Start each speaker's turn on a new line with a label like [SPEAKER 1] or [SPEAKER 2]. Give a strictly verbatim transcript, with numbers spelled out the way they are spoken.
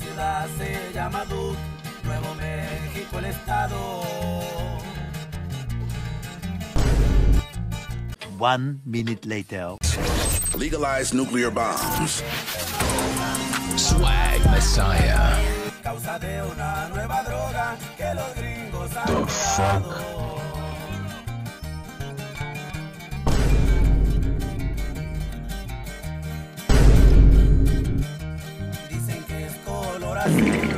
[SPEAKER 1] ciudad se llama Duke, Nuevo México el estado.
[SPEAKER 2] One minute later.
[SPEAKER 3] Legalize nuclear bombs.
[SPEAKER 4] Swag Messiah.
[SPEAKER 1] Causa de una nueva droga que los gringos han
[SPEAKER 4] The
[SPEAKER 1] creado.
[SPEAKER 4] fuck?
[SPEAKER 1] Dicen que es color azul.